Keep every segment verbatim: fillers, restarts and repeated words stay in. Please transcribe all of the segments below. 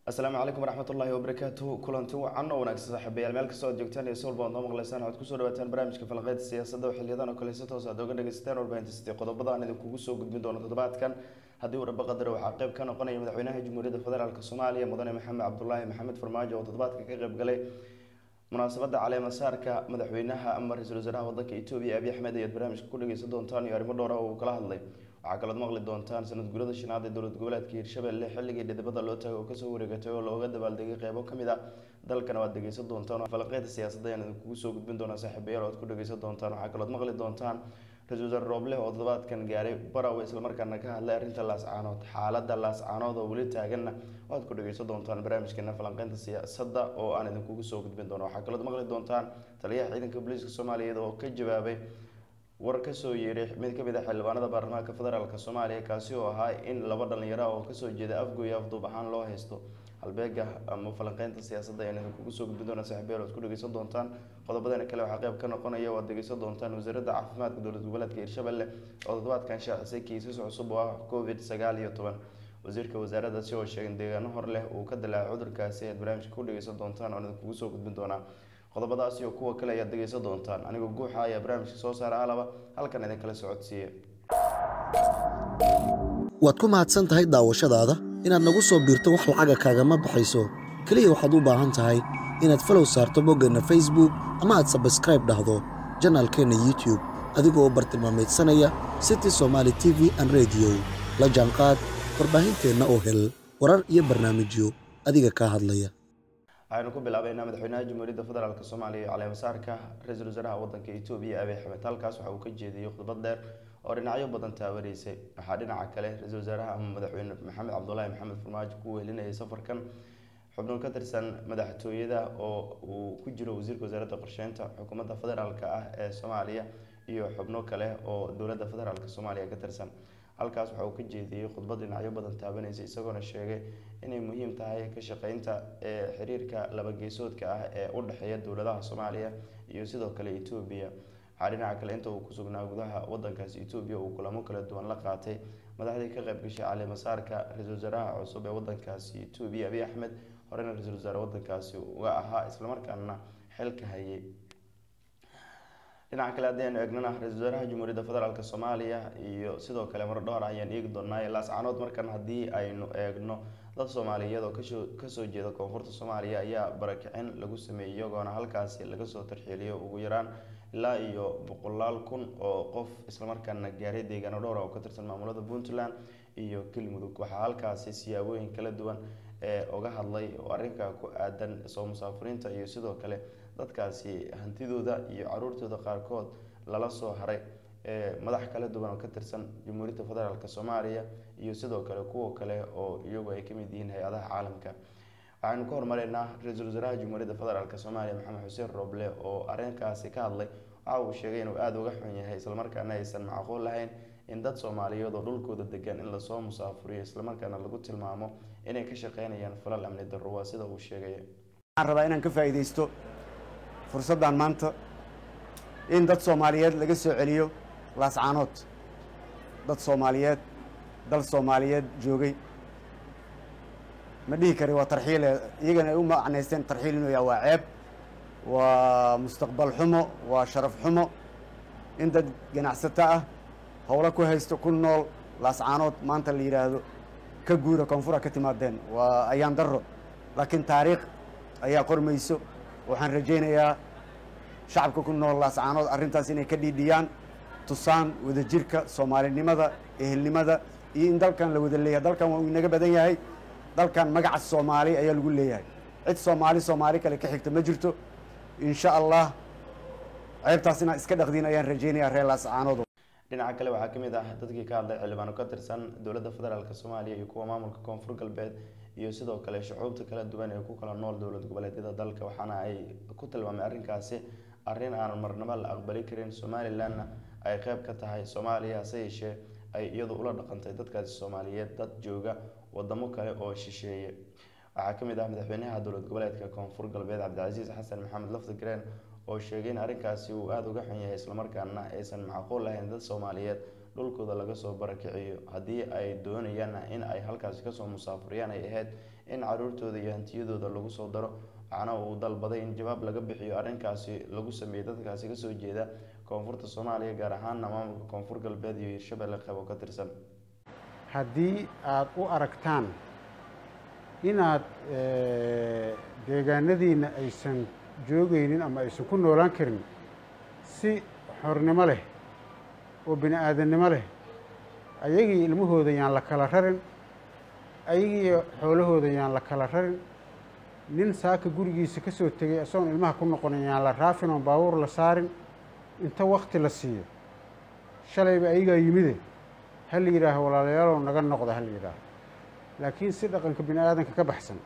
السلام عليكم ورحمة الله وبركاته كلنتي وعنا ونكس صاحبي الملك صوت جوجتان يسول بوندو مغلسان عاد كسو دواتان برامجka falqeyd siyaasadda xilliyadan oo kale si toos ah uga dhageystaan warbaahinta sidii qodobada aan idinku soo gudbin doono toddobaadkan haddii uu rabo qadar waxa qayb ka noqonaya madaxweynaha Jamhuuriyadda Federaalka Soomaaliya mudane Maxamed Cabdullaahi Maxamed Farmaajo oo toddobaadka ka qayb galay munaasabadda caleema saarka madaxweynaha ama ra'iisul wasaaraha waddanka Itoobiya Abiy Ahmed ee barnaamijka ku dhageysan doontaan iyo arrimo dhowr ah oo kala hadlay waxaa kala maqli doontaan sanad guurada shanaad ee dowlad goboleedka Hirshabelle xilligii dhidibada loo tago oo ka soo wareegatay oo looga dabaaldegay qaybo kamid ah dalkana waad dhageysan doontaan falqeynta siyaasadda aan idinku soo gudbin doona saaxiibayaal oo aad ku dhageysan doontaan waxaa kala maqli doontaan ra'iisul wasaare Roble oo toddobaadkan gaaray Barawe isla markaana ka hadlay arrinta laascaanood xaaladda laascaanood oo wali taaganna waad ku dhageysan doontaan barnaamijkeena falqeynta siyaasadda oo aan idinku soo gudbin doono waxaa kala maqli doontaan taliyaha ciidanka booliska Soomaaliyeed oo ka jawaabay war ka soo yeeray mid ka mid ah xildhibaanada baarlamaanka federaalka Soomaaliya kaasi oo ahaa in laba dhalinyaro oo ka soo jeeda afgooy afduub ahaan loo haysto halbeega ama falanqeynta siyaasadda ee idinku soo gudbin doona saaxiibayaal oo ku dhageysan doontaan qodobada kale waxa qayb ka noqonaya waad dhageysan doontaan wasaaradda caafimaadka dowlad goboleedka Hirshabelle oo toddobaadkan shaacisay kiisas cusub oo ah covid sagaal iyo toban wasiirka wasaaradda si oo sheegay deegaano hor leh uu ka dilaacay cudurkaasi ee barnaamijka ku dhageysan doontaan oo idinku soo gudbin doona qodobadaas iyo kuwa kale ayaa dhageysan doontaan anigoo guuxa ayaa barnaamijka soo saara alaba halkan idin kala socodsiiye waad ku mahadsan tahay daawashadaada inaad nagu soo biirto wax lacaga kaagama baxayso kaliya waxaad u baahan tahay inaad follow saarto boggeenna Facebook ama aad subscribe dhahdo channelkeena YouTube adigoo u bartilmaameedsanaya City Somali T V and Radio la jaanqaad warbaahinteena oo hel warar iyo barnaamijyo adiga ka hadlaya aynu ku bilaabaynaa madaxweynaha Jamhuuriyadda Federaalka Soomaaliya caleema saarka ra'iisul wasaaraha waddanka Itoobiya Abiy Ahmed halkaas waxa uu ka jeediyay khudbad dheer oo dhinacyo badan taawareysay waxa dhinaca kale ra'iisul wasaaraha ama madaxweyne Maxamed Cabdullaahi Maxamed Farmaajo ku weelinayay safarkan xubno ka tirsan madaxtooyada oo uu ku jiro wasiirka wasaaradda qorsheynta xukuumadda federaalka ah ee Soomaaliya iyo xubno kale oo dowladda federaalka Soomaaliya ka tirsan halkaas waxa uu ka jeediyay khudbad dhinacyo badan taabanaysa isagoo sheegay inay muhiim tahay ka shaqeynta ee xiriirka laba geesoodka ah ee u dhaxeeya dowladaha Soomaaliya iyo sidoo kale Itoobiya xarinaha kale inta uu ku sugnaa gudaha waddankaas Itoobiya uu kulamo kala duwan la qaatay madaxdii ka qayb gashay caleema saarka ra'iisul wasaaraha cusub ee waddankaas Itoobiya Abiy Ahmed horena ra'iisul wasaare waddankaasi uga ahaa isla markaana xilka hayay dhinaca kale hadii aynu eegnana ra'iisul wasaaraha Jamhuuriyadda Federaalka Soomaaliya iyo sidoo kale mar dhowr ayaan eegi doonaa laascaanood markan hadii aynu eegno dad Soomaaliyeed oo ka soo jeeda koonfurta Soomaaliya ayaa barakicin lagu sameeyay iyagoona halkaasi laga soo tarxiiliyo ugu yaraan ilaa iyo boqolaal kun oo qof isla markaana gaaray deegaano dhowr oo ka tirsan maamulada Puntland iyo Galmudug waxa halkaasi siyaabooyin kala duwan ee uga hadlay oo arrinka ku aadan soo musaafiriinta iyo sidoo kale dadkaasi hantidooda iyo caruurtooda qaarkood lala soo haray ee madax kala duwan oo ka tirsan Jamhuuriyadda Federaalka Soomaaliya iyo sidoo kale kuwa kale oo iyagu ay kamid yihiin hay'adaha caalamka waxaanu ka hormareynaa ra'iisul wasaaraha Jamhuuriyadda Federaalka Soomaaliya Maxamed Xuseen Roble oo arrinkaasi ka hadlay waxa uu sheegay inuu aad uga xun yahay isla markaana aysan macquul lahayn in dad Soomaaliyeed oo dhulkooda degan in la soo musaafuriyo isla markaana lagu tilmaamo inay ka shaqeynayaan falal amni darro sida uu sheegay waxaan rabaa inaan ka faa'iideysto fursaddan maanta in dad Soomaaliyeed laga soo celiyo laascaanood dad Soomaaliyeed dal Soomaaliyeed joogay ma dhihi kari waa tarxiil iyagana ay u macnaysteen tarxiil inuu yahay waa ceeb waa mustaqbal xumo waa sharaf xumo in dad ganacsato ah howlo ku haysto ku nool laascaanood maanta la yiraahdo ka guura koonfura ka timaadeen waa ayaan darro laakiin taariikh ayaa qormayso waxaan rajaynayaa shacabka ku nool laascaanood arrintaas inay ka dhiidhiyaan tusaan wadajirka Soomaalinimada ehelnimada iyo in dalkan la wada leeyahay dalkan waa inaga badan yahay dalkan magaca Soomaali ayaa lagu leeyahay cid Soomaali Soomaali kale ka xigta ma jirto insha Allah ceebtaasina iska dhaqdiin ayaan rajaynayaa reer laascaanood dhinaca kale waxaa kamid ah dadkii ka hadlay xildhibaano ka tirsan dowladda federaalka Soomaaliya iyo kuwa maamulka koonfur galbeed iyo sidoo kale shucuubta kala duwan ee ku kala nool dowlad goboleedyada dalka waxaana ay ku tilmaamay arrinkaasi arrin aan marnaba la aqbali karin Somaliland ay qayb ka tahay Soomaaliya sayshee ay iyadu ula dhaqantay dadkaasi Soomaaliyeed dad jooga wadamo kale oo shisheeye waxaa kamid ah madaxweynaha dowlad goboleedka koonfur galbeed Cabdicasiis Xasan Maxamed Laftigreen oo sheegay in arrinkaasi uu aad uga xun yahay isla markaana aysan macquul lahayn dad Soomaaliyeed dhulkooda laga soo barakiciyo hadii ay doonayaan in ay halkaas ka soo musaafuriyaan ay ahayd in caruurtooda iyo hantiyadooda lagu soo daro waxaana uu dalbaday in jawaab laga bixiyo arrinkaasi lagu sameeyay dadkaasi kasoo jeeda koonfurta Soomaaliya gaar ahaan maamulka koonfur galbeed iyo Hirshabelle qaybo ka tirsan. haddii aad u aragtaan inaad deegaanadiina aysan joogaynin ama aysan ku noolaan karin si xornimo leh oo bini aadannimo leh ayagii ilmahooda yaan la kala rarin ayagii xoolahooda yaan la kala rarin nin saaka gurigiisa ka soo tegay asoon ilmaha ku noqonin yaan la raafin oo baabuur la saarin inta waqti la siiyo shalayba ayagaa yimide ha la yidhaaho walaalayaalow naga noqda ha la yidhaaho laakiin si dhaqanka bini aadanka ka baxsan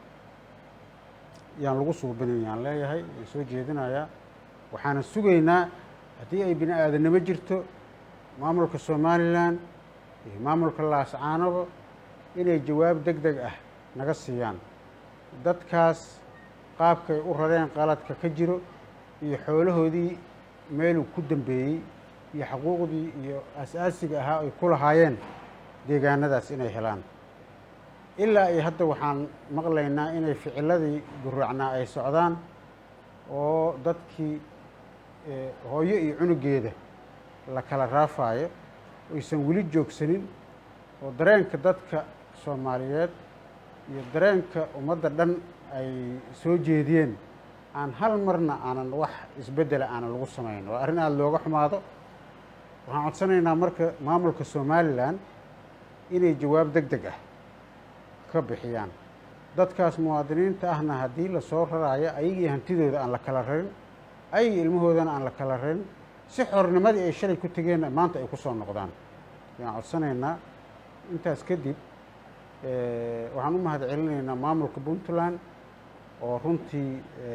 yaan lagu suubinin yaan leeyahay aan soo jeedinayaa waxaana sugaynaa haddii ay bini aadannimo jirto maamulka Somaliland iyo maamulka Laascaanoba inay jawaab deg deg ah naga siiyaan dadkaas qaabkay u rareen qaladka ka jiro iyo xoolahoodii meeluu ku dambeeyey iyo xuquuqdii iyo asaasiga ahaa ay ku lahaayeen deegaanadaas inay helaan ilaa iyo hadda waxaan maqlaynaa inay ficiladii guracnaa ay socdaan oo dadkii hooyo iyo cunugeeda la kala raafaayo aysan weli joogsanin oo dareenka dadka Soomaaliyeed iyo dareenka ummadda dhan ay soo jeediyeen aan hal marna aanan wax isbeddela aanan lagu samayn waa arrin aada looga xumaado waxaan codsanaynaa marka maamulka Somaliland inay jawaab deg deg ah ka bixiyaan dadkaas muwaadiniinta ahna haddii la soo raraayo ayagii hantidooda aan la kala rarin ayagii ilmahoodana aan la kala rarin si xornimadii ay shalay ku tegeen maanta ay ku soo noqdaan waxaan codsanaynaa intaas kadib waxaan u mahad celinaynaa maamulka Puntland oo runtii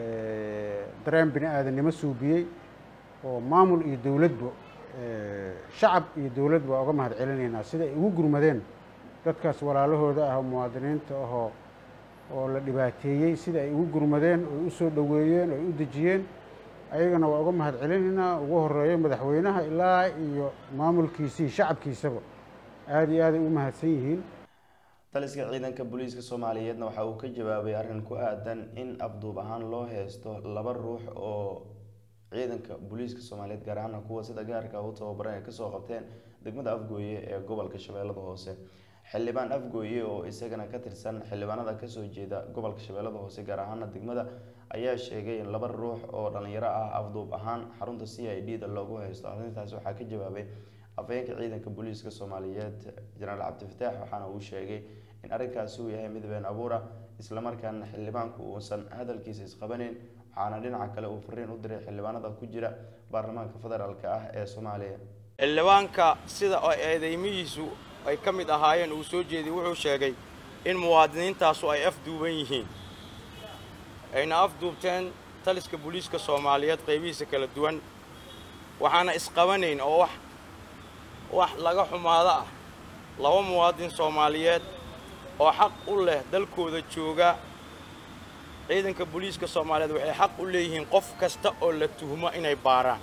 dareen bini aadannimo suubiyey oo maamul iyo dowladba shacab iyo dowladba waa uga mahad celinaynaa sida ay ugu gurmadeen dadkaas walaalahooda ah oo muwaadiniinta ahoo oo la dhibaateeyey sida ay ugu gurmadeen oo u soo dhoweeyeen oo u dejiyeen ayagana waa uga mahad celinaynaa ugu horeeyo madaxweynaha ilaa iyo maamulkiisii shacabkiisaba aada iyo aaday u mahadsan yihiin taliska ciidanka booliiska Soomaaliyeedna waxa uu ka jawaabay arrin ku aadan in afduub ahaan loo heesto laba ruux oo ciidanka booliiska Soomaaliyeed gaar ahaan kuwa sida gaarka u tababaran ka soo qabteen degmada Afgooye ee gobolka Shabeellada Hoose xildhibaan Afgooye oo isagana ka tirsan xildhibaanada ka soo jeeda gobolka Shabeellada Hoose gaar ahaan degmada ayaa sheegay in laba ruux oo dhalinyaro ah afduub ahaan xarunta C I D da loogu heesto arrintaas waxaa ka jawaabay afhayeenka ciidanka booliiska Soomaaliyeed Jenaraal Cabdifataax waxaana uu sheegay in arrinkaasi uu yahay mid been abuura isla markaana xildhibaanku uusan hadalkiisa isqabaneyn waxaana dhinaca kale uu fariin u diray xildhibaanada ku jira baarlamaanka federaalka ah ee Soomaaliya xildhibaanka sida ay eedeymihiisu ay ka mid ahaayeen uu soo jeeday wuxuu sheegay in muwaadiniintaasu ay afduuban yihiin ayna afduubteen taliska booliiska Soomaaliyeed qaybihiisa kala duwan waxaana isqabanayn oo wax wax laga xumaada ah laba muwaadin Soomaaliyeed oo xaq u leh dalkooda jooga ciidanka booliiska Soomaaliyeed waxay xaq u leeyihiin qof kasta oo la tuhmo inay baaraan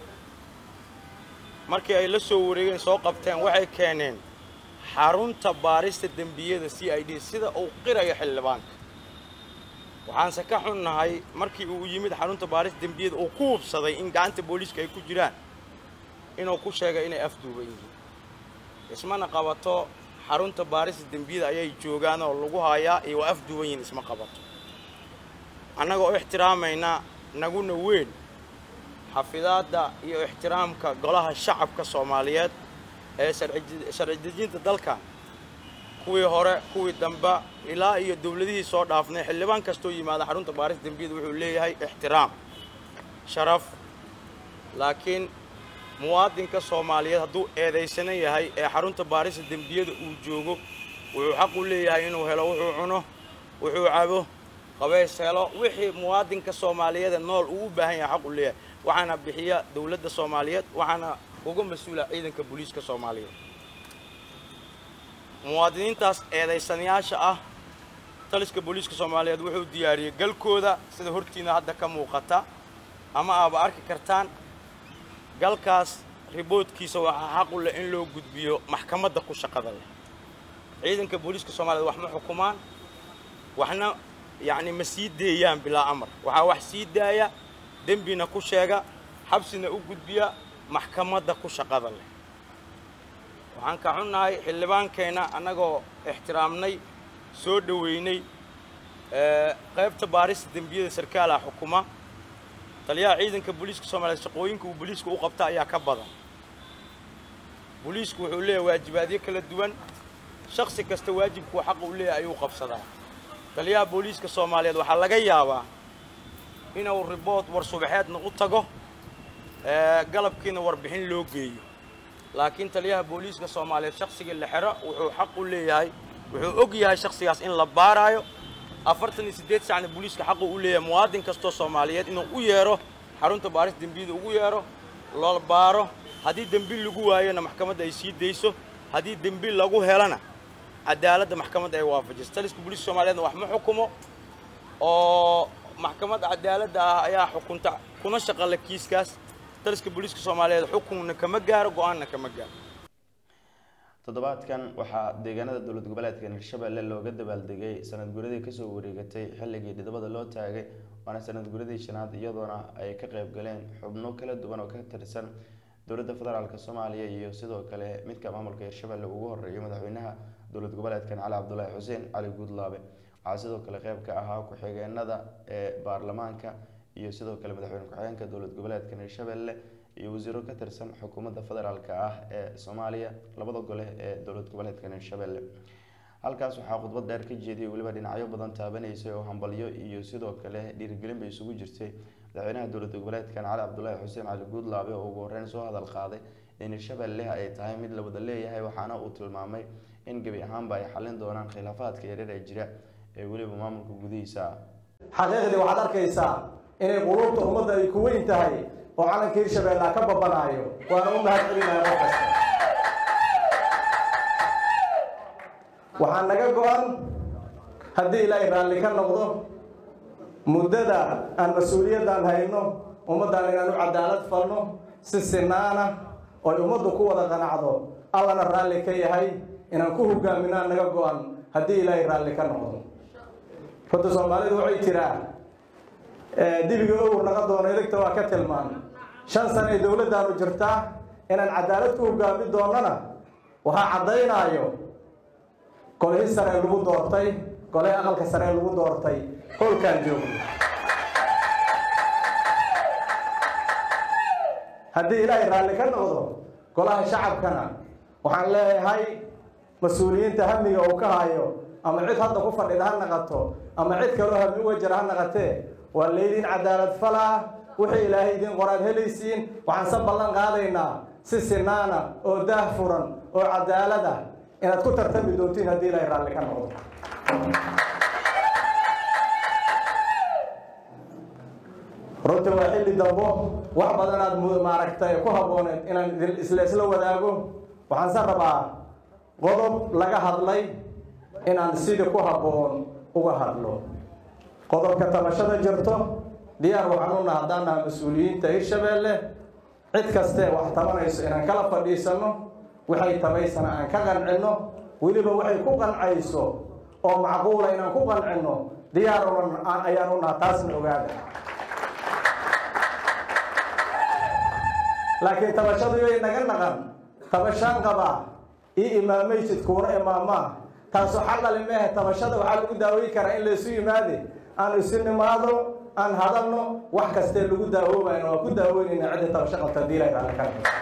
markii ay la soo wareegeen soo qabteen waxay keeneen xarunta baarista dambiyada C I D sida uu qirayo xildhibaanka waxaanse ka xunnahay markii uu yimid xarunta baarista dambiyada uu ku hubsaday in gacanta booliiska ay ku jiraan inuu ku sheegay inay afduuban yihiin ismana qabato xarunta baarista dambiyada ayay joogaan oo lagu hayaa iyo waa afduuban yihiin isma qabato annaga oo ixtiraamayna naguna weyn xafidaadda iyo ixtiraamka golaha shacabka Soomaaliyeed ee sharci dejinta dalka kuwii hore kuwii dambe ilaa iyo dawladihii soo dhaafnay xildhibaan kastoo yimaada xarunta baarista dambiyada wuxuu leeyahay ixtiraam sharaf laakiin muwaadinka Soomaaliyeed hadduu eedeysan yahay ee xarunta baarista dambiyada uu joogo wuxuu xaq u leeyahay inuu helo wuxuu cuno wuxuu cabo qabeys helo wixii muwaadinka Soomaaliyeed nool uu u baahan yahay xaq u leeyahay waxaana bixiya dawladda Soomaaliyeed waxaana uga mas'uula ciidanka booliiska Soomaaliyeed muwaadiniintaas eedeysanayaasha ah taliska booliiska Soomaaliyeed wuxuu diyaariyay galkooda sida hortiina hadda ka muuqata ama aaba arki kartaan galkaas riboodkiisa waxa xaq u leh in loo gudbiyo maxkamadda ku shaqada leh ciidanka booliiska Soomaaliyeed wax ma xukumaan waxna yacni ma sii deeyaan bilaa amar waxaa wax sii daaya dembina ku sheega xabsina u gudbiya maxkamadda ku shaqada leh waxaan ka xunnahay xildhibaankeenna annagoo ixtiraamnay soo dhoweynay qaybta baarista dembiyada sarkaalaha xukuma taliyaha ciidanka booliiska Soomaaliyeed shaqooyinka uu booliisku u qabta ayaa ka badan booliisku wuxuu leeyahay waajibaadyo kala duwan shakhsi kasta waajibku xaq u leeyahay ayuu qabsadaa taliyaha booliiska Soomaaliyeed waxaa laga yaabaa inuu report war subaxeedna u tago ee galabkiina warbixin loo geeyo laakiin taliyaha booliiska Soomaaliyeed shakhsiga la xiro wuxuu xaq u leeyahay wuxuu og yahay shakhsigaas in la baarayo afartan iyo siddeed saac booliiska xaq u leeyahay muwaadin kasto Soomaaliyeed inuu u yeero xarunta baaris dambiyada ugu yeero loo baaro haddii dambi lagu waayana maxkamadda ay sii deyso haddii dambi lagu helana cadaaladda maxkamadda ay waafajiso taliska booliiska Soomaaliyeed wax ma xukumo oo maxkamadda cadaaladda ah ayaa xukunta kuna shaqala kiiskaas taliska booliiska Soomaaliyeed xukunna kama gaaro go'aanna kama gaaro toddobaadkan waxaa deegaanada dowlad goboleedka Hirshabelle looga dabaaldegay sanad guuradii ka soo wareegatay xilligii dhidabada loo taagay waana sanad guuradii shanaad iyadoona ay ka qayb galeen xubno kala duwan oo ka tirsan dowladda federaalka Soomaaliya iyo sidoo kale midka maamulka Hirshabelle ugu horeeyay madaxweynaha dowlad goboleedkan Cali Cabdullaahi Xuseen Cali Guudlaabe waxaa sidoo kale qayb ka ahaa ku-xigeenada ee baarlamaanka iyo sidoo kale madaxweyne ku-xigeenka dowlad goboleedka Hirshabelle iyo wasiiro ka tirsan xukuumadda federaalka ah ee Soomaaliya labada gole ee dowlad goboleedka Hirshabelle halkaas waxaa khudbad dheer ka jeediyay waliba dhinacyo badan taabanaysa oo hambalyo iyo sidoo kale dhiirigelin bay isugu jirtay madaxweynaha dowlad goboleedka Cali Cabdullaahi Xuseen Cali Guudlaabe oo ugu horeyn soo hadal qaaday in Hirshabelle ay tahay mid la wada leeyahay waxaana uu tilmaamay in gabi ahaanba ay xalin doonaan khilaafaadka yaryar ee jira ee waliba maamulka gudihiisa xaqiiqdii waxaad arkaysaa inay qulubta ummadda ay ku weyn tahay oo calanka Hirshabelle ka babanayo waana u mahadcelinayaa qof kasta waxaan naga go'an haddii ilaahay raalli ka noqdo muddada aan mas-uuliyaddan hayno ummaddan inaan u cadaalad falno si sinaana oo ummaddu ku wada qanacdo allana raalli ka yahay inaan ku hogaaminaan naga go'an haddii ilaahay raalli ka noqdo runta Soomaalidu waxay jiraan dibiga uu naga doono elegta waa ka tilmaan shan sano ee dowladdaanu jirtaa inaan cadaalad ku hogaamin doonana waxaa caddaynayo golihii sare lagu doortay golihii aqalka sare lagu doortay howlkaan joogno haddii ilaahay raalli ka noqdo golaha shacabkana waxaan leeyahay mas-uuliyiinta hamiga uu ka hayo ama cid hadda ku fadhida ha naqato ama cid kaloo hami uga jira ha naqatee waa leydin cadaalad falaa wixii ilaahay idin qoraad helaysiin waxaan sa ballan qaadaynaa si sinaana oo daah furan oo cadaalad ah inaad ku tartami doontiin haddii ilaahay raalli ka noqdo runtii waa xilli dambo wax badan aad maaragtay ku habbooneed inaan isla isla wadaago waxaan se rabaa qodob laga hadlay inaan sidii ku habboon uga hadlo qodobka tabashada jirto diyaar waxaan u nahay haddaan nahay mas-uuliyiinta Hirshabelle cid kaste wax tabanayso inaan kala fadhiisano waxay tabaysana aan ka qancino weliba waxay ku qancayso oo macquula inaan ku qancino diyaar aan ayaan u nahay taasna ogaada laakiin tabashadu way naga naqan tabashaan qaba ii imaamaysid kuuna imaamaa taasoo xaqali mehe tabashada waxaa lagu daaweyn karaa in laysu yimaade aan isu nimaado aan hadalno wax kastee lagu daawoobayno waa ku daaweynayna cidda tabasho qabta haddii ilaahay raalli ka noqdo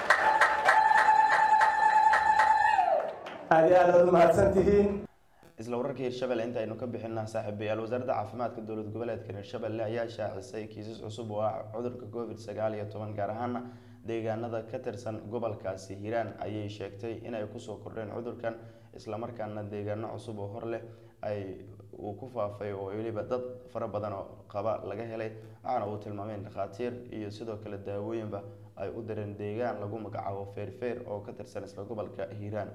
aad iyo aad aad u mahadsan tihiin isla wararka Hirshabelle inta aynu ka bixinaa saaxiibayaal wasaaradda caafimaadka dowlad goboleedka Hirshabelle ayaa shaacisay kiisas cusub oo ah cudurka covid sagaal iyo toban gaar ahaan deegaanada ka tirsan gobolkaasi Hiiraan ayay sheegtay inay ku soo kordheen cudurkan isla markaana deegaano cusub oo hor leh ay uu ku faafay oo waliba dad fara badan oo qaba laga helay waxaana uu tilmaamay dhakhaatiir iyo sidoo kale daawooyinba ay u direen deegaan lagu magacaabo Feerfeer oo ka tirsan isla gobolka Hiiraan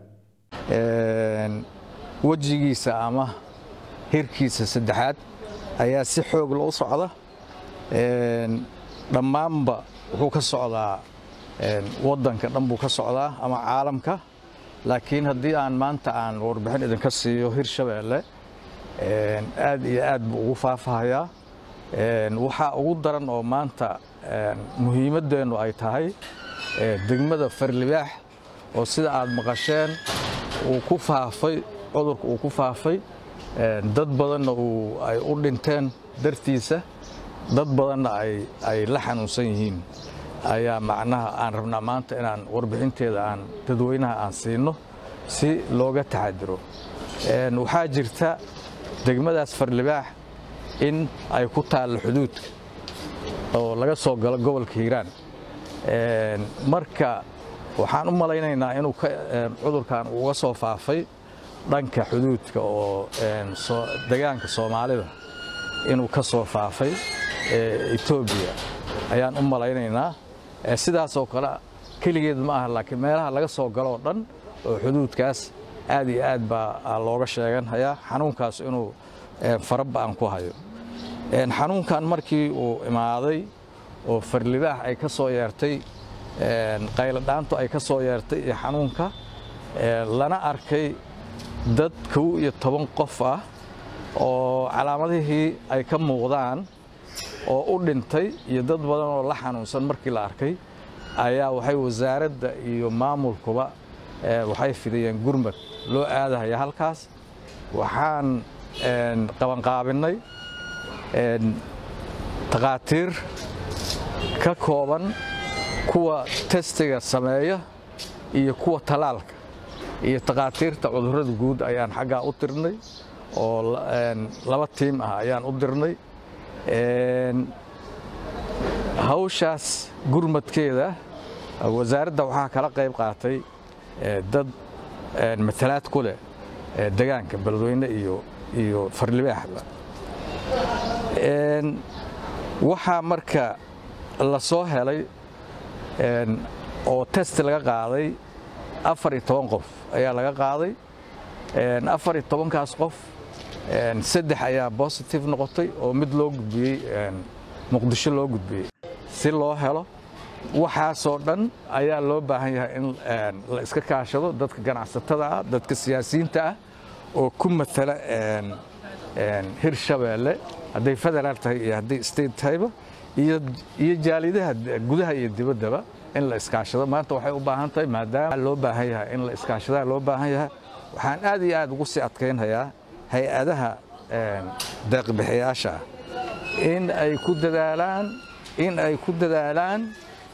wajigiisa ama hirkiisa saddexaad ayaa si xoog loo socda dhammaanba wuxuu ka socdaa waddanka dhan buu ka socdaa ama caalamka laakiin haddii aan maanta aan warbixin idinka siiyo Hirshabelle aad iyo aad buu ugu faafahayaa waxaa ugu daran oo maanta muhiimadeennu ay tahay degmada Farlibaax oo sida aad maqasheen uu ku faafay cudurku uu ku faafay dad badanna uu ay u dhinteen dartiisa dad badanna ay ay la xanuunsan yihiin ayaa macnaha aan rabnaa maanta inaan warbixinteeda aan dadweynaha aan siino si looga taxadiro waxaa jirta degmadaas Farlibaax in ay ku taal xuduudka oo laga soo galo gobolka Hiiraan marka waxaan u malaynaynaa inuu cudurkan uga soo faafay dhanka xuduudka oo deegaanka Soomaalida inuu ka soo faafay Itoobiya ayaan u malaynaynaa sidaas oo kale kaligeed ma aha laakiin meelaha laga soo galo dhan oo xuduudkaas aad iyo aad baa looga sheeganayaa xanuunkaas inuu farab aan ku hayo xanuunkan markii uu imaaday oo Farlibaax ay ka soo yeertay qaylo dhaanto ay ka soo yeertay iyo xanuunka lana arkay dad kow iyo toban qof ah oo calaamadihii ay ka muuqdaan oo u dhintay iyo dad badan oo la xanuunsan markii la arkay ayaa waxay wasaaradda iyo maamulkuba waxay fidiyeen gurmad loo aadayo halkaas waxaan qaban qaabinay taqaatiir ka kooban kuwa testiga sameeya iyo kuwa talaalka iyo taqaatiirta cudurrada guud ayaan xaggaa u dirnay oo laba tiim ah ayaan u dirnay hawshaas gurmadkeeda wasaaradda waxaa kala qayb qaatay dad matalaad ku leh deegaanka Beledweyne iyo iyo Farlibaaxba waxaa marka la soo helay oo test laga qaaday afar iyo toban qof ayaa laga qaaday afar iyo toban kaas qof saddex ayaa positive noqotay oo mid loo gudbiyey Muqdisho loo gudbiyey si loo helo waxaasoo dhan ayaa loo baahan yahay in la iska kaashado dadka ganacsatada ah dadka siyaasiyiinta ah oo ku matala Hirshabeelle hadday federaal tahay iyo hadday state tahayba iyo iyo jaalidaha gudaha iyo dibaddaba in la iskaashado maanta waxay u baahan tahay maadaama loo baahan yahay in la iskaashado loo baahan yahay waxaan aad iyo aad ugu sii adkeynayaa hay'adaha deeq bixiyaasha in ay ku dadaalaan in ay ku dadaalaan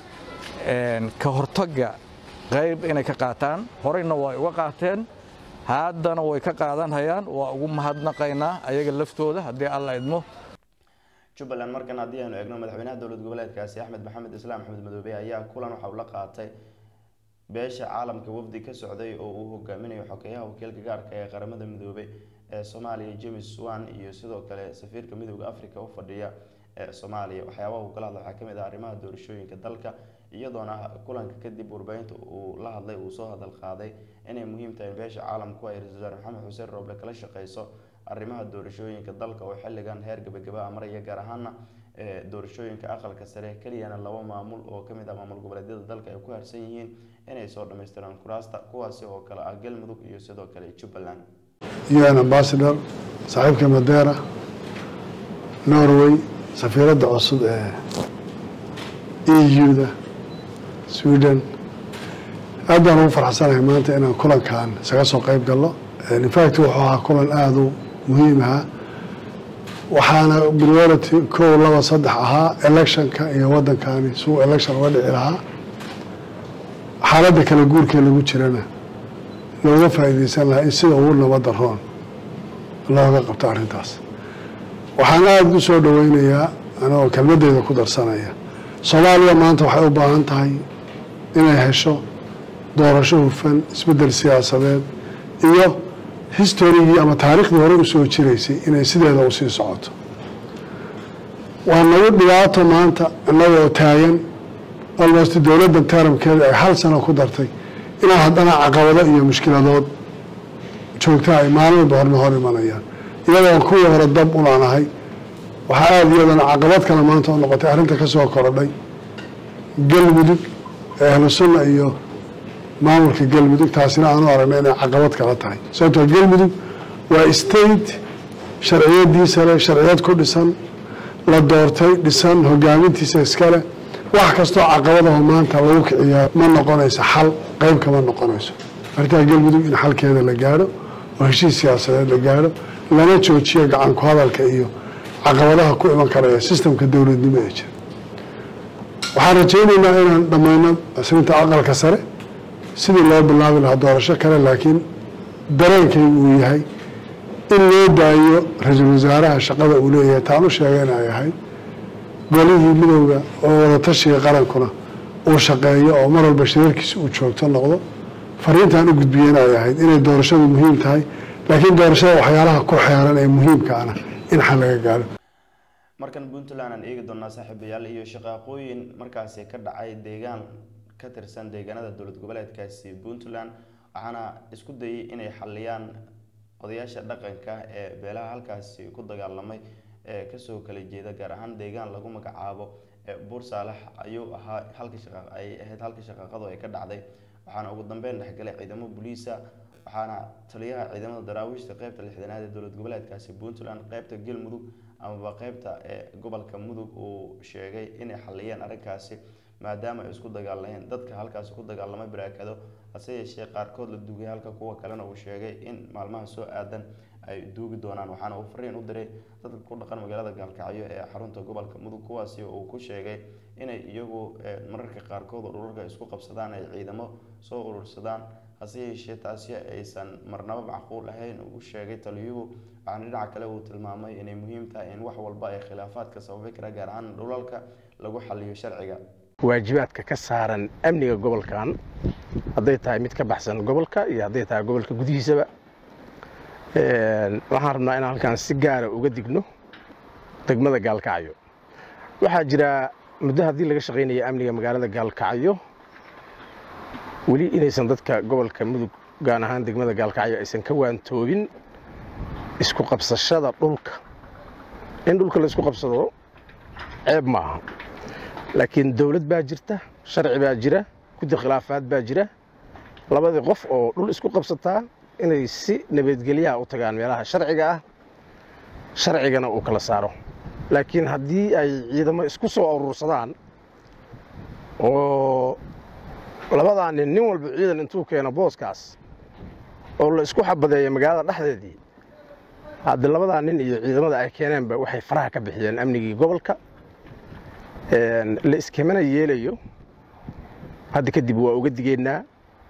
ka hortagga qayb inay ka qaataan horeyna way uga qaateen haddana way ka qaadanayaan waa ugu mahadnaqaynaa ayaga laftooda haddii alla idmo Jubbaland markan haddii aanu eegno madaxweynaha dowlad goboleedkaasi Axmed Maxamed Islaam Axmed Madoobe ayaa kulan waxa uu la qaatay beesha caalamka wafdi ka socday oo uu hogaaminayo xogeyaha wakiilka gaarka ee qaramada Midoobe ee Soomaaliya James Wan iyo sidoo kale safiirka Midowga Afrika u fadhiya ee Soomaaliya waxyaabaha uu kala hadlay waxaa kamid ah arrimaha doorashooyinka dalka iyadoona kulanka kadib warbaahinta uu la hadlay uu soo hadal qaaday inay muhiim tahay beesha caalamku ay Ra'iisul Wasaare Maxamed Xuseen Roble kala shaqeyso arrimaha doorashooyinka dalka oo xilligan heer gabagaba maraya gaar ahaan ee doorashooyinka aqalka sare kaliyana laba maamul oo kamid ah maamul goboleedyada dalka ay ku harsan yihiin inay soo dhameystiraan kuraasta kuwaasi oo kala ah Galmudug iyo sidoo kale Jubbaland U N Ambassador saaxiibka Madeira Norway safiiradda cusub ee E U-da Sweden aad baan ugu faraxsanahay maanta inaan kulankan isaga soo qayb galno in fact wuxuu ahaa kulan aad u muhiim ah waxaana priority kow laba saddex ahaa electionka iyo waddankani suu election uga dhici lahaa xaaladda kala guurkee lagu jirana looga faa'iidaysan lahaa in sida ugu nabadda roon looga qabto arrintaas waxaan aad u soo dhaweynayaa anagoo kelmadeyda ku darsanaya Soomaaliya maanta waxay u baahan tahay inay hesho doorasho hufan isbeddel siyaasadeed iyo historigii ama taariikhdii hore u soo jiraysay inay sideeda u sii socoto waa nagu dhibaato maanta annagoo taagan almost dowladdan taramkeeda ay hal sano ku dartay inaa haddana caqabado iyo mushkiladood joogta ay maalin walba horma hor imanayaan iyadoon kuwii hore dab u laanahay waxaa aada iyadana caqabad kale maanta oo noqotay arrinta ka soo korodhay galmudug ee ahlu sunna iyo maamulka galmudug taasina aanu aragnay inay caqabad kala tahay sababtoo galmudug waa state sharciyadiisa leh, sharciyad ku dhisan, la doortay, dhisan, hogaamintiisa iskale. wax kastoo caqabadaho maanta lagu kiciyaa ma noqonayso xal, qayb kama noqonayso. arrintaa galmudug in xalkeeda la gaadho oo heshiis siyaasadeed la gaadho, lana joojiyo gacan ku hadalka iyo caqabadaha ku iman karaya sistamka dowladnimo ee jira. waxaan rajaynaynaa inaan dhammayno asrinta aqalka sare sidii loo bilaabi lahaa doorasho kale, laakiin dareenkaygu uu yahay in loo daayo ra-iisul wasaaraha shaqada uu leeyahay. taan u sheegayna ay ahayd golihii midowda oo wada tashiga qarankuna uu shaqeeyo oo mar walba shirarkiisa uu joogto noqdo. fariintaan u gudbiyeyna ay ahayd inay doorashadu muhiim tahay, laakiin doorashada waxyaalaha ku xeeran ee muhiimka ana in xal laga gaadho. markan Puntland aan eegi doonaa saaxiibayaal iyo shaqooyin markaasi ka dhacay deegaan ka tirsan deegaanada dowlad goboleedkaasi Puntland, waxaana isku dayay inay xaliyaan odayaasha dhaqanka ee beelaha halkaasi ku dagaalamay ee kasoo kala jeeda gaar ahaan deegaan lagu magacaabo Buursaalax ayuu ahaa halka shaqo ay ahayd halka shaqaqadu ay ka dhacday. waxaana ugu dambeyn dhexgalay ciidamo booliisa, waxaana taliyaha ciidamada daraawiishta qaybta lixdanaad ee dowlad goboleedkaasi Puntland qaybta Galmudug ama qaybta ee gobolka Mudug uu sheegay inay xaliyeen arrinkaasi maadaama ay isku dagaalayeen dadka halkaas ku dagaalamay barakado, hase yeeshee qaarkood la duugay halka kuwa kalena uu sheegay in maalmaha soo aadan ay duugi doonaan. waxaana uu fariin u diray dadka ku dhaqan magaalada Gaalkacyo ee xarunta gobolka Mudug, kuwaasi oo uu ku sheegay inay iyagu mararka qaarkood ururka isku qabsadaan ay ciidamo soo urursadaan, hase yeeshee taasi aysan marnaba macquul ahayn. uu sheegay taliyuhu waxaana dhinaca kale uu tilmaamay inay muhiim tahay in wax walba ay khilaafaadka sababi kara gaar ahaan dhulalka lagu xaliyo sharciga. waajibaadka ka saaran amniga gobolkan hadday tahay mid ka baxsan gobolka iyo hadday tahay gobolka gudihiisaba, waxaan rabnaa inaan halkaan si gaara uga digno degmada Gaalkacyo. waxaa jira muddo haddii laga shaqaynaya amniga magaalada Gaalkacyo weli inaysan dadka gobolka Mudug gaan ahaan degmada Gaalkacyo aysan ka waantoobin isku qabsashada dhulka. in dhulka la isku qabsado ceeb maaha, laakiin dawlad baa jirta, sharci baa jira, guddi khilaafaad baa jira. labadii qof oo dhul isku qabsataa inay si nabadgelyaha u tagaan meelaha sharciga ah, sharcigana uu kala saaro. laakiin haddii ay ciidamo isku soo urursadaan oo labadaa nin nin walba ciidan intuu keeno booskaas oo la isku xabadeeyo magaalada dhexdeedii, hadda labadaa nin iyo ciidamada ay keeneenba waxay faraha ka bixiyeen amnigii gobolka. la iskemana yeelayo. hadda kadib waa uga digeynaa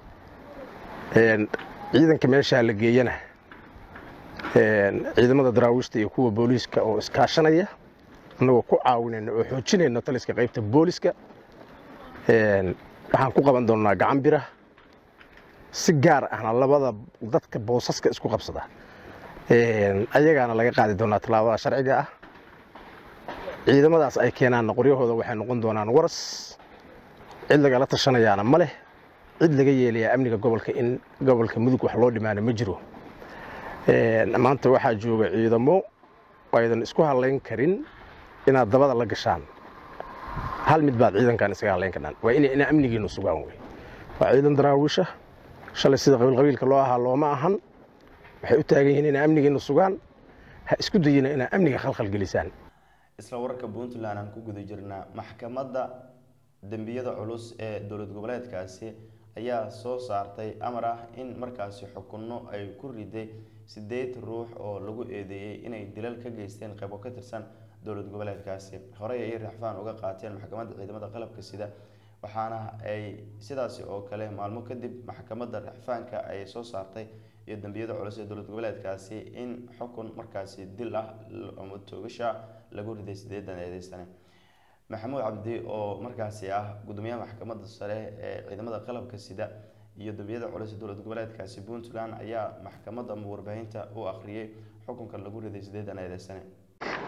ciidanka meeshaa la geeyana ciidamada daraawiishta iyo kuwa booliiska oo iskaashanaya annagoo ku caawinayna oo xoojinayna taliska qaybta booliiska. waxaan ku qaban doonaa gacan bira si gaar ahna labada dadka boosaska isku qabsada ayagaana laga qaadi doonaa tallaabada sharciga ah. ciidamadaas ay keenaan qoryahooda waxay noqon doonaan waras, cid lagala tashanayaana ma leh, cid laga yeelayaa amniga gobolka in gobolka Mudug wax loo dhimaana ma jiro. maanta waxaa jooga ciidamo aydan isku halayn karin inaad dabada la gashaan. hal mid baad ciidankan isaga halayn karnaan waa inay ina amnigiinu sugaan wey. waa ciidan daraawiisha shalay sida qabiil qabiilka loo ahaa looma ahan. waxay u taagan yihiin inay amnigiinu sugaan, ha isku dayina inaa amniga khalkhal gelisaan. isla wararka Puntland aan ku guda jirnaa, maxkamadda dambiyada culus ee dowlad goboleedkaasi ayaa soo saartay amar ah in markaasi xukunno ay ku riday sideed ruux oo lagu eedeeyay inay dilal ka geysteen qaybo ka tirsan dowlad goboleedkaasi. horey ay rafaan uga qaateen maxkamadda ciidamada qalabka sida, waxaana ay sidaasi oo kale maalmo kadib maxkamadda rafaanka ay soo saartay iyo dambiyada culus ee dowlad goboleedkaasi in xukun markaasi dil ah ama toogasha lagu riday sideedan eedeysane. maxamuud cabdi oo markaasi ah gudoomiyaha maxkamadda sare ee ciidamada qalabka sida iyo dambiyada culus ee dowlad goboleedkaasi Puntland ayaa maxkamadda warbaahinta u akhriyay xukunka lagu riday sideedan eedeysane.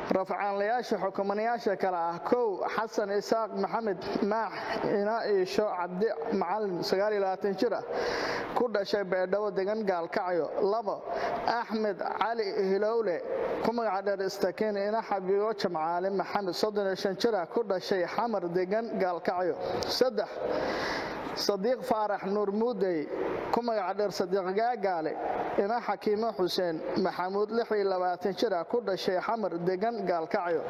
rafcaanlayaasha xukumanayaasha kale ah kow xasan isaaq maxamed maax ina iisho cabdi macalin sagaal iyo labaatan jir ah ku dhashay beedhabo degan gaalkacyo labo axmed cali hilowle ku magaca dheer istakiin ina xabiibo jamcaale maxamed soddon iyo shan jir ah ku dhashay xamar degan gaalkacyo saddex صديق فارح نور مودي كما يعدر صديق قاقالي إنا حكيمة حسين محمود لحي لباتن شرع كل شيء حمر دقن قال كعيو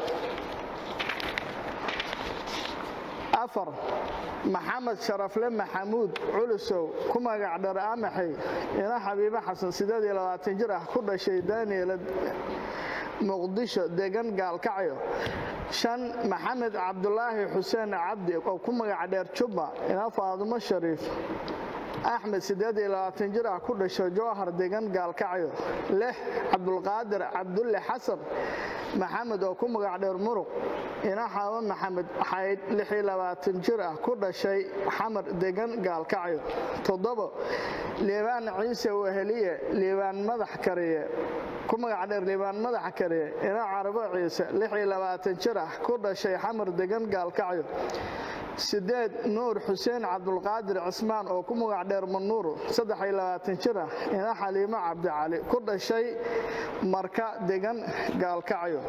أفر محمد شرف لما حمود علسو كما يعدر آمحي إنا حبيبة حسن سيدادي لباتن شرع كل شيء داني لد مقدشة دقن قال كعيو شن محمد عبد الله حسين عبدي أو كم عدير شبا إن فاطمة الشريف أحمد سداد إلى تنجرع كل شيء جوهر دقن قال كعيو له عبد القادر عبد الله حسن محمد أو كم عدير مرق إن حاول محمد حيد لحي لوا تنجرع كل شيء حمر دقن قال كعيو تضبط ليبان عيسى وهلية ليبان مدح كريه كما عدير ليبان مدح كريه إن عربة عيسى لحي لوا تنجرع كل شيء حمر دقن قال كعيو سداد نور حسين عبد القادر عثمان أو كم عدير من نور صدح إلى تنشرة إن حليمة عبد علي كل شيء مركا دقن قال كعيو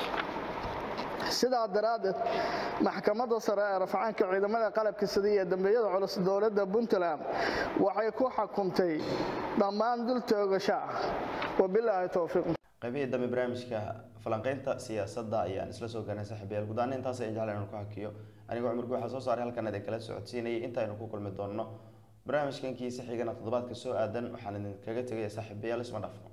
sidaa daraaddeed maxkamadda sare ee rafcaanka ciidamada qalabka sida iyo dambeeyada culus dowladda Puntland waxay ku xukuntay dhammaan dul toogasho wabilaahi tawfiiq qaybihii dambe barnaamijka falanqaynta siyaasadda ayaan isla soo gaarnay saaxiibayaal gudahaan intaas ay jeclaan ku hakiyo anigu Cumar waxa soo saaray halkan idin kala socodsiinay intaaynu ku kulmi doonno barnaamijkan kiisa xigana toddobaadka soo aadan waxaan idin kaga tagay saaxiibayaal isma dhaafno